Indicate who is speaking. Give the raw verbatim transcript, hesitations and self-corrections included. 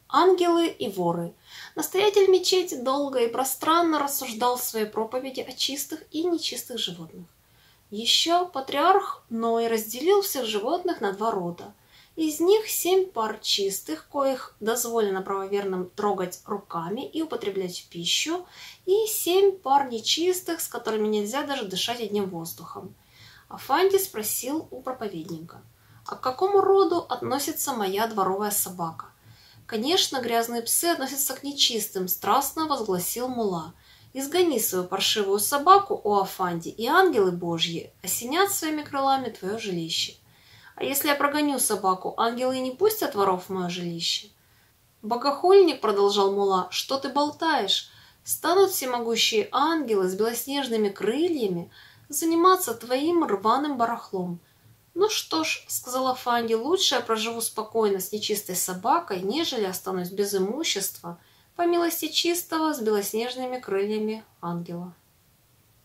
Speaker 1: Ангелы и воры. Настоятель мечети долго и пространно рассуждал в своей проповеди о чистых и нечистых животных. Еще патриарх Ной разделил всех животных на два рода. Из них семь пар чистых, коих дозволено правоверным трогать руками и употреблять в пищу, и семь пар нечистых, с которыми нельзя даже дышать одним воздухом. Афанди спросил у проповедника: «А к какому роду относится моя дворовая собака?» «Конечно, грязные псы относятся к нечистым», — страстно возгласил мулла. «Изгони свою паршивую собаку, о Афанди, и ангелы Божьи осенят своими крылами твое жилище. А если я прогоню собаку, ангелы не пустят воров в мое жилище?» «Богохульник», — продолжал мулла, — «что ты болтаешь? Станут всемогущие ангелы с белоснежными крыльями заниматься твоим рваным барахлом». «Ну что ж, — сказал Афанди, — лучше я проживу спокойно с нечистой собакой, нежели останусь без имущества, по милости чистого с белоснежными крыльями ангела».